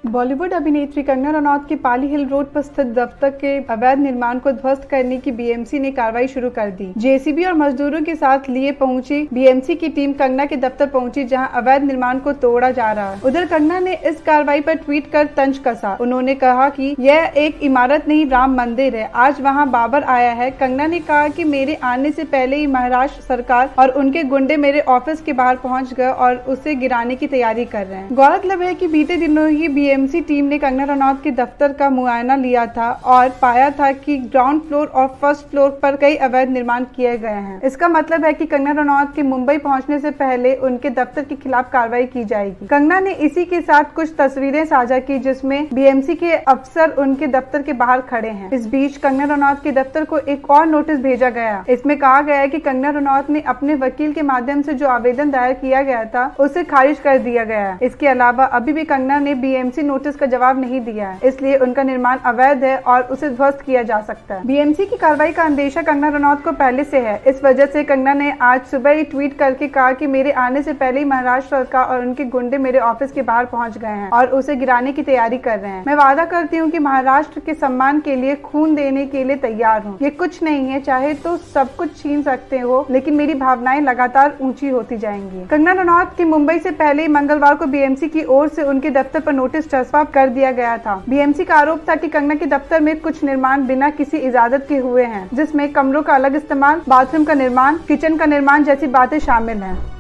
बॉलीवुड अभिनेत्री कंगना रनौत के पाली हिल रोड पर स्थित दफ्तर के अवैध निर्माण को ध्वस्त करने की बीएमसी ने कार्रवाई शुरू कर दी। जेसीबी और मजदूरों के साथ लिए पहुंची बीएमसी की टीम कंगना के दफ्तर पहुंची, जहां अवैध निर्माण को तोड़ा जा रहा है। उधर कंगना ने इस कार्रवाई पर ट्वीट कर तंज कसा। उन्होंने कहा कि यह एक इमारत नहीं, राम मंदिर है। आज वहां बाबर आया है। कंगना ने कहा कि मेरे आने से पहले ही महाराष्ट्र सरकार और उनके गुंडे मेरे ऑफिस के बाहर पहुँच गए और उसे गिराने की तैयारी कर रहे हैं। गौरतलब है कि बीते दिनों ही बीएमसी टीम ने कंगना रनौत के दफ्तर का मुआयना लिया था और पाया था कि ग्राउंड फ्लोर और फर्स्ट फ्लोर पर कई अवैध निर्माण किए गए हैं। इसका मतलब है कि कंगना रनौत के मुंबई पहुंचने से पहले उनके दफ्तर के खिलाफ कार्रवाई की जाएगी। कंगना ने इसी के साथ कुछ तस्वीरें साझा की जिसमें बीएमसी के अफसर उनके दफ्तर के बाहर खड़े हैं। इस बीच कंगना रनौत के दफ्तर को एक और नोटिस भेजा गया। इसमें कहा गया है कि कंगना रनौत ने अपने वकील के माध्यम से जो आवेदन दायर किया गया था उसे खारिज कर दिया गया है। इसके अलावा अभी भी कंगना ने बीएमसी नोटिस का जवाब नहीं दिया है, इसलिए उनका निर्माण अवैध है और उसे ध्वस्त किया जा सकता है। बीएमसी की कार्रवाई का अंदेशा कंगना रनौत को पहले से है। इस वजह से कंगना ने आज सुबह ही ट्वीट करके कहा कि मेरे आने से पहले ही महाराष्ट्र सरकार और उनके गुंडे मेरे ऑफिस के बाहर पहुंच गए हैं और उसे गिराने की तैयारी कर रहे हैं। मैं वादा करती हूँ कि महाराष्ट्र के सम्मान के लिए खून देने के लिए तैयार हूँ। ये कुछ नहीं है, चाहे तो सब कुछ छीन सकते हो, लेकिन मेरी भावनाएं लगातार ऊंची होती जाएंगी। कंगना रनौत की मुंबई से पहले ही मंगलवार को बीएमसी की ओर से उनके दफ्तर पर नोटिस चस्पा कर दिया गया था। बीएमसी का आरोप था कि कंगना के दफ्तर में कुछ निर्माण बिना किसी इजाजत के हुए हैं, जिसमें कमरों का अलग इस्तेमाल, बाथरूम का निर्माण, किचन का निर्माण जैसी बातें शामिल हैं।